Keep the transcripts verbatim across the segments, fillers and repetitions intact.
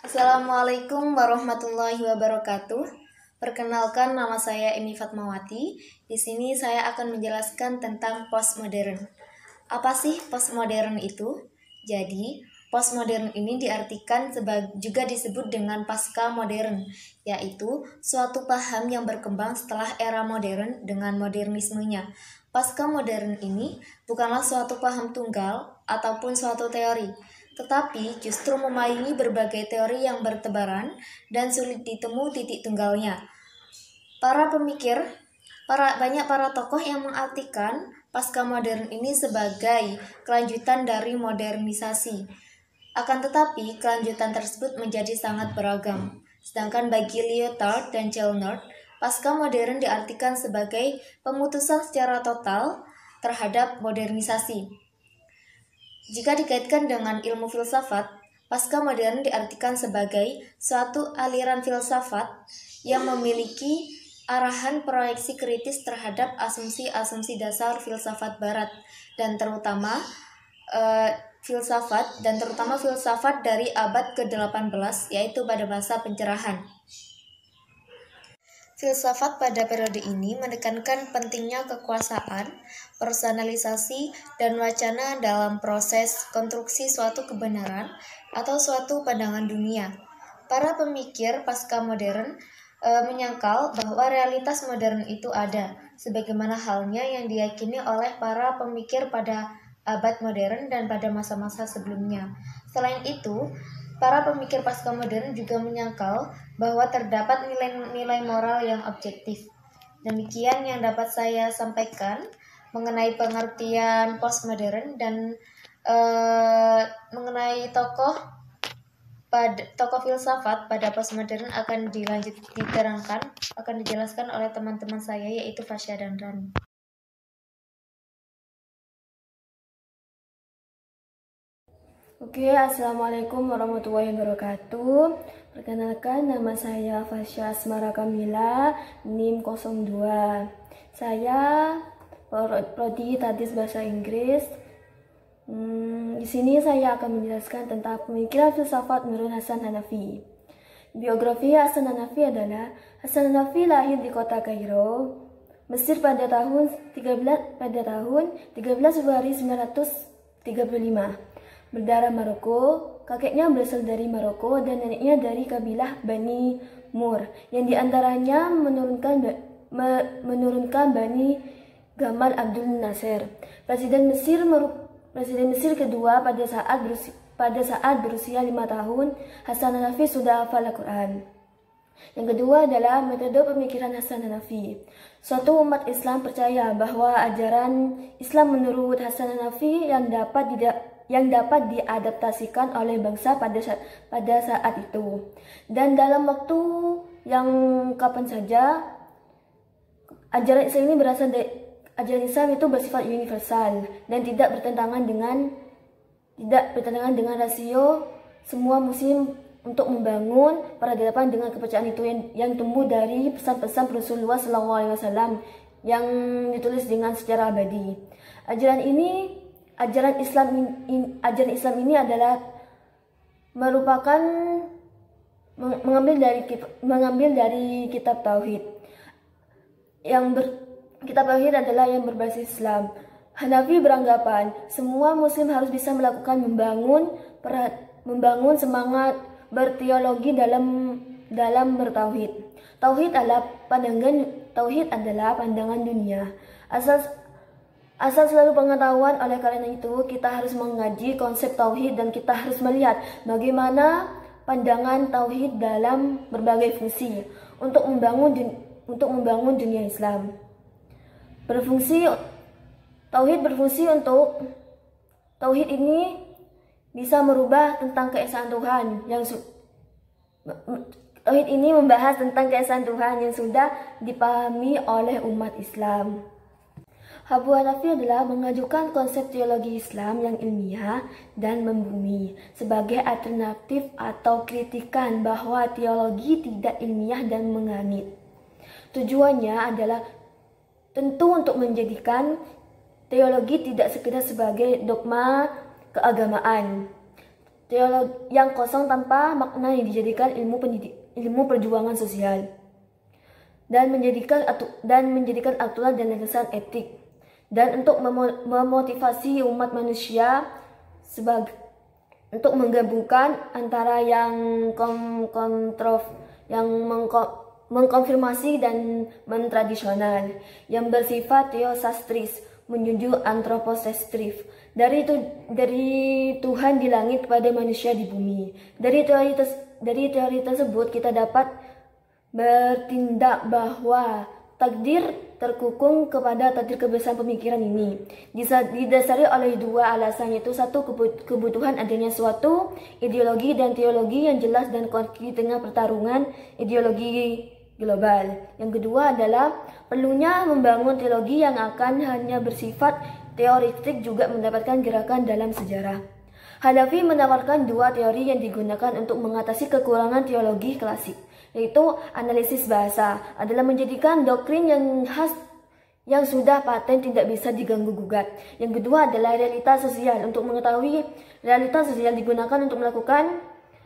Assalamualaikum warahmatullahi wabarakatuh. Perkenalkan, nama saya Emi Fatmawati. Di sini saya akan menjelaskan tentang postmodern. Apa sih postmodern itu? Jadi, postmodern ini diartikan sebagai, juga disebut dengan pasca modern, yaitu suatu paham yang berkembang setelah era modern dengan modernismenya. Pasca modern ini bukanlah suatu paham tunggal ataupun suatu teori, tetapi justru memaingi berbagai teori yang bertebaran dan sulit ditemu titik tunggalnya. Para pemikir, para banyak para tokoh yang mengartikan pasca modern ini sebagai kelanjutan dari modernisasi. Akan tetapi, kelanjutan tersebut menjadi sangat beragam. Sedangkan bagi Lyotard dan Chelnert, pasca modern diartikan sebagai pemutusan secara total terhadap modernisasi. Jika dikaitkan dengan ilmu filsafat, pasca modern diartikan sebagai suatu aliran filsafat yang memiliki arahan proyeksi kritis terhadap asumsi-asumsi dasar filsafat barat dan terutama eh, filsafat dan terutama filsafat dari abad ke delapan belas, yaitu pada masa pencerahan. Filsafat pada periode ini menekankan pentingnya kekuasaan, personalisasi, dan wacana dalam proses konstruksi suatu kebenaran atau suatu pandangan dunia. Para pemikir pasca modern e, menyangkal bahwa realitas modern itu ada, sebagaimana halnya yang diyakini oleh para pemikir pada abad modern dan pada masa-masa sebelumnya. Selain itu, para pemikir pasca modern juga menyangkal bahwa terdapat nilai-nilai moral yang objektif. Demikian yang dapat saya sampaikan mengenai pengertian postmodern dan uh, mengenai tokoh pada tokoh filsafat pada postmodern akan dilanjut diterangkan, akan dijelaskan oleh teman-teman saya yaitu Fasya dan Rani. Oke, Assalamualaikum warahmatullahi wabarakatuh. Perkenalkan, nama saya Fasya Asmara Kamila, N I M nol dua. Saya prodi Tadis Bahasa Inggris. Hmm, di sini saya akan menjelaskan tentang pemikiran filsafat menurut Hasan Hanafi. Biografi Hasan Hanafi adalah Hasan Hanafi lahir di kota Kairo, Mesir pada tahun tiga belas pada tahun tiga belas Februari sembilan ratus tiga puluh lima. Berdarah Maroko, kakeknya berasal dari Maroko dan neneknya dari kabilah Bani Mur, yang diantaranya menurunkan me, menurunkan Bani Gamal Abdul Nasser, Presiden Mesir Presiden Mesir kedua pada saat berusia, pada saat berusia lima tahun. Hasan Hanafi sudah hafal Al-Quran. Yang kedua adalah metode pemikiran Hasan Hanafi. Suatu umat Islam percaya bahwa ajaran Islam menurut Hasan Hanafi yang dapat tidak yang dapat diadaptasikan oleh bangsa pada saat, pada saat itu dan dalam waktu yang kapan saja. Ajaran Islam ini berasal dari ajaran Islam itu bersifat universal dan tidak bertentangan dengan tidak bertentangan dengan rasio semua muslim untuk membangun peradaban dengan kepercayaan itu yang, yang tumbuh dari pesan-pesan Rasulullah shallallahu alaihi wasallam yang ditulis dengan secara abadi. Ajaran ini Ajaran Islam ini, ajaran Islam ini adalah merupakan mengambil dari mengambil dari kitab tauhid. Yang ber, kitab tauhid adalah yang berbasis Islam. Hanafi beranggapan semua muslim harus bisa melakukan membangun per, membangun semangat berteologi dalam dalam bertauhid. Tauhid adalah pandangan tauhid adalah pandangan dunia. Asas Asal selalu pengetahuan, oleh karena itu kita harus mengaji konsep tauhid dan kita harus melihat bagaimana pandangan tauhid dalam berbagai fungsi untuk membangun untuk membangun dunia Islam. Berfungsi tauhid berfungsi untuk tauhid ini bisa merubah tentang keesaan Tuhan yang tauhid ini membahas tentang keesaan Tuhan yang sudah dipahami oleh umat Islam. Abu Hanafi adalah mengajukan konsep teologi Islam yang ilmiah dan membumi sebagai alternatif atau kritikan bahwa teologi tidak ilmiah dan mengangit. Tujuannya adalah tentu untuk menjadikan teologi tidak sekedar sebagai dogma keagamaan, teologi yang kosong tanpa makna yang dijadikan ilmu pendidik, ilmu perjuangan sosial dan menjadikan atu, dan menjadikan aturan dan landasan etik, dan untuk memo, memotivasi umat manusia sebagai untuk menggabungkan antara yang kom, kontrov yang mengko, mengkonfirmasi dan mentradisional yang bersifat teosastris, menjunjung antroposentris. Dari itu dari Tuhan di langit kepada manusia di bumi. Dari teori tes, dari teori tersebut kita dapat bertindak bahwa takdir terkukung kepada takdir kebesaran pemikiran ini. Didasari oleh dua alasan, yaitu satu, kebutuhan adanya suatu ideologi dan teologi yang jelas dan konkret di tengah pertarungan ideologi global. Yang kedua adalah perlunya membangun teologi yang akan hanya bersifat teoretik juga mendapatkan gerakan dalam sejarah. Hanafi menawarkan dua teori yang digunakan untuk mengatasi kekurangan teologi klasik, yaitu analisis bahasa adalah menjadikan doktrin yang khas yang sudah paten tidak bisa diganggu gugat. Yang kedua adalah realitas sosial. Untuk mengetahui realitas sosial digunakan untuk melakukan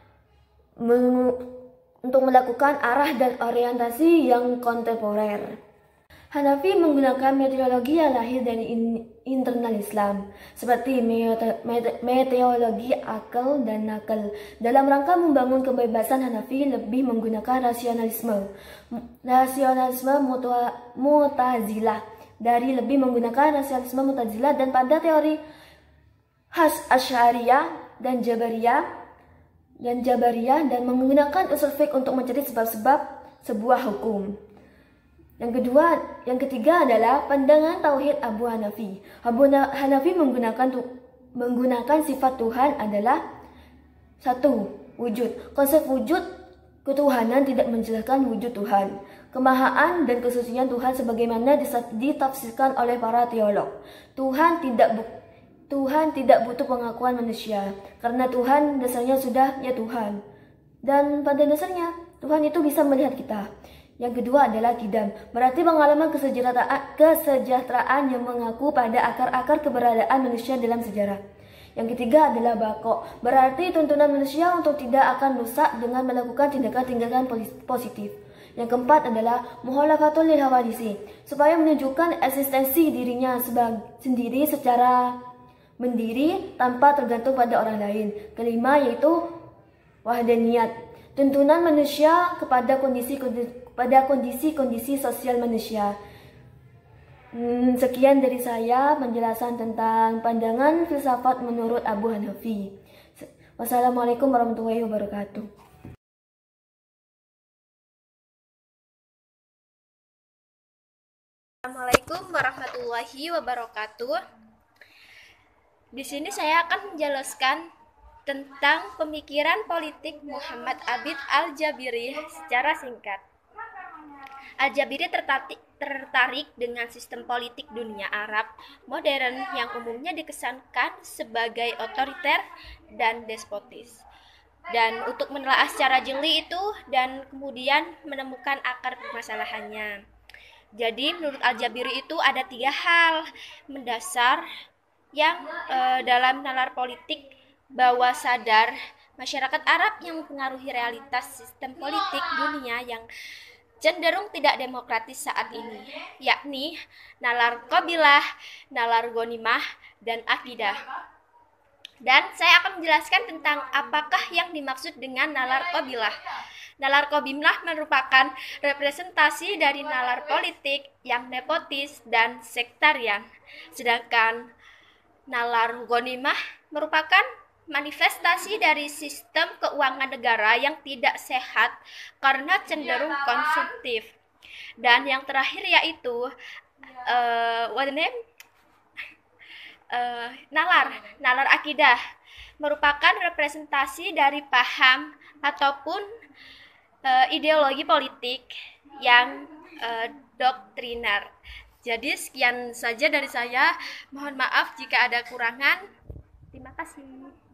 meng, untuk melakukan arah dan orientasi yang kontemporer. Hanafi menggunakan metodologi yang lahir dari in, internal Islam, seperti meteologi akal dan nakal. Dalam rangka membangun kebebasan, Hanafi lebih menggunakan rasionalisme, rasionalisme Mu'tazilah dari lebih menggunakan rasionalisme Mu'tazilah dan pada teori khas Asy'ariyah dan Jabariyah dan Jabariyah dan menggunakan usul fiqh untuk mencari sebab-sebab sebuah hukum. Yang kedua, yang ketiga adalah pandangan tauhid Abu Hanafi. Abu Hanafi menggunakan menggunakan sifat Tuhan adalah satu, wujud. Konsep wujud ketuhanan tidak menjelaskan wujud Tuhan, kemahaan dan kesucian Tuhan sebagaimana ditafsirkan oleh para teolog. Tuhan tidak Tuhan tidak butuh pengakuan manusia karena Tuhan dasarnya sudah ya Tuhan. Dan pada dasarnya Tuhan itu bisa melihat kita. Yang kedua adalah kidam, berarti pengalaman kesejahteraan, kesejahteraan yang mengaku pada akar-akar keberadaan manusia dalam sejarah. Yang ketiga adalah bako, berarti tuntunan manusia untuk tidak akan rusak dengan melakukan tindakan-tindakan positif. Yang keempat adalah muhalafatul lil hawadisi, supaya menunjukkan eksistensi dirinya sebagai sendiri secara mendiri tanpa tergantung pada orang lain. Kelima yaitu wahdaniyat, tuntunan manusia kepada kondisi pada kondisi-kondisi sosial manusia. Hmm, sekian dari saya penjelasan tentang pandangan filsafat menurut Abu Hanafi. Wassalamualaikum warahmatullahi wabarakatuh. Assalamualaikum warahmatullahi wabarakatuh. Di sini saya akan menjelaskan tentang pemikiran politik Muhammad Abid Al-Jabiri secara singkat. Al-Jabiri tertarik, tertarik dengan sistem politik dunia Arab modern yang umumnya dikesankan sebagai otoriter dan despotis. Dan untuk menelaah secara jeli itu dan kemudian menemukan akar permasalahannya. Jadi menurut Al-Jabiri itu ada tiga hal mendasar yang e, dalam nalar politik bahwa sadar masyarakat Arab yang mempengaruhi realitas sistem politik dunia yang cenderung tidak demokratis saat ini, yakni nalar qabilah, nalar ghanimah, dan akidah. Dan saya akan menjelaskan tentang apakah yang dimaksud dengan nalar qabilah. Nalar qabilah merupakan representasi dari nalar politik yang nepotis dan sektarian, sedangkan nalar ghanimah merupakan manifestasi dari sistem keuangan negara yang tidak sehat karena cenderung konsumtif. Dan yang terakhir yaitu uh, what the name? Uh, nalar, nalar akidah merupakan representasi dari paham ataupun uh, ideologi politik yang uh, doktriner. Jadi sekian saja dari saya. Mohon maaf jika ada kurangan. Terima kasih.